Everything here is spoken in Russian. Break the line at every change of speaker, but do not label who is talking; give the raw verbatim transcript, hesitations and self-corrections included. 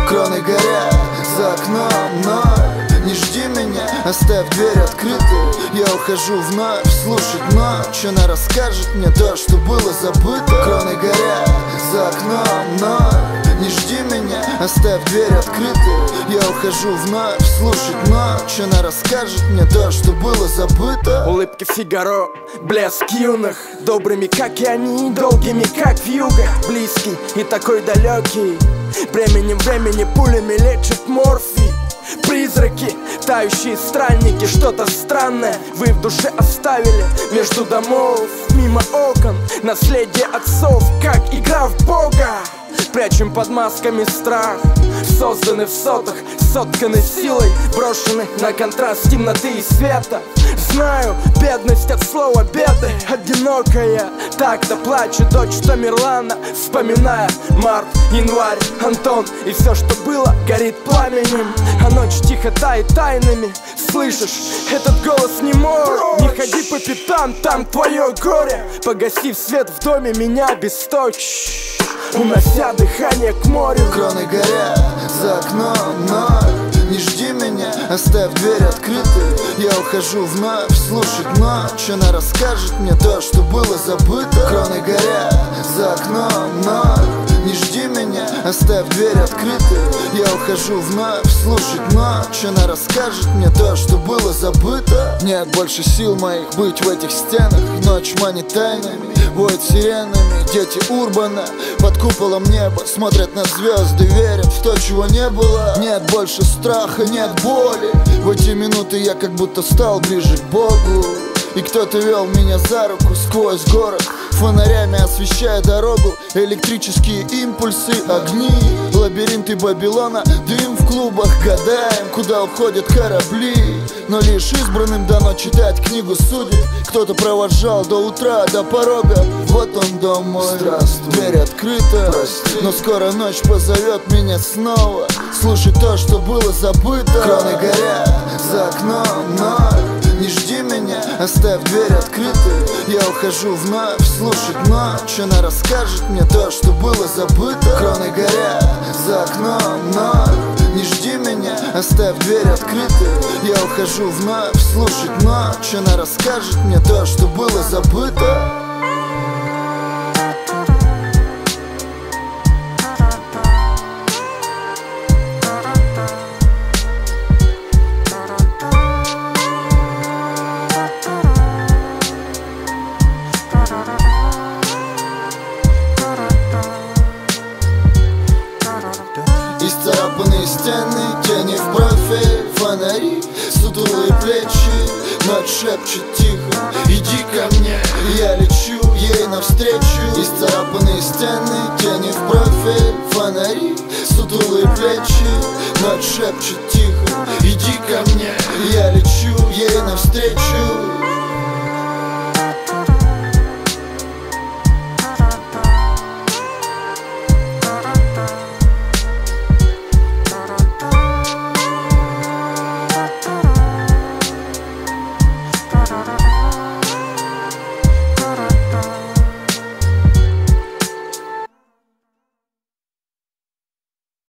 Кроны горят за окном, но не жди меня, оставь дверь открытой. Я ухожу вновь слушать ночь, она расскажет мне то, что было забыто. Кроны горят за окном, но не жди меня, оставь дверь открытой. Я ухожу вновь слушать ночь, она расскажет мне то, что было забыто.
Улыбки Фигаро, блеск юных, добрыми, как и они, долгими, как вьюга. Близкий и такой далекий, временем времени пулями лечат морфий. Призраки, тающие странники, что-то странное вы в душе оставили между домов. Мимо окон, наследие отцов, как игра в Бога. Прячем под масками страх, созданы в сотах, сотканы силой, брошены на контраст темноты и света. Знаю, бедность от слова беды, одинокая, так-то плачет дочь Тамерлана, вспоминая март, январь, Антон. И все, что было, горит пламенем, а ночь тихо тает тайнами. Слышишь, этот голос не мой, не ходи по пятам, там твое горе. Погасив свет в доме, меня бесточь, унося дыхание к морю.
Кроны горят за окном, но не жди меня, оставь дверь открытой. Я ухожу вновь слушать ночь, она расскажет мне то, что было забыто. Кроны горят за окном, но не жди меня, оставь дверь открытой. Я ухожу вновь слушать ночь, она расскажет мне то, что было забыто. Нет больше сил моих быть в этих стенах, ночь манит тайнами, воет сиренами. Дети Урбана под куполом неба смотрят на звезды, верят в то, чего не было. Нет больше страха, нет боли. В эти минуты я как будто стал ближе к Богу. И кто-то вел меня за руку сквозь город, фонарями освещая дорогу. Электрические импульсы, огни, лабиринты Вавилона, дым в клубах. Гадаем, куда уходят корабли, но лишь избранным дано читать книгу судеб. Кто-то провожал до утра, до порога. Вот он, дом мой, здравствуй. Дверь открыта, прости, но скоро ночь позовет меня снова слушать то, что было забыто. Кроны горят за окном, но не жди меня, оставь дверь открытой. Я ухожу вновь слушать ночь, она расскажет мне то, что было забыто. Кроны горят за окном, но не жди меня, оставь дверь открытой. Я ухожу вновь слушать ночь, она расскажет мне то, что было забыто. Исцарапанные стены, тени в профиль, фонари, сутулые плечи. Ночь шепчет тихо, иди ко мне. Я лечу ей навстречу. Исцарапанные стены, тени в профиль, фонари, сутулые плечи. Ночь шепчет тихо.